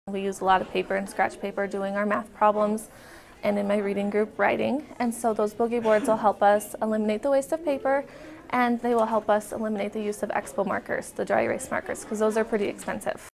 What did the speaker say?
We use a lot of paper and scratch paper doing our math problems and in my reading group writing. And so those boogie boards will help us eliminate the waste of paper, and they will help us eliminate the use of expo markers, the dry erase markers, because those are pretty expensive.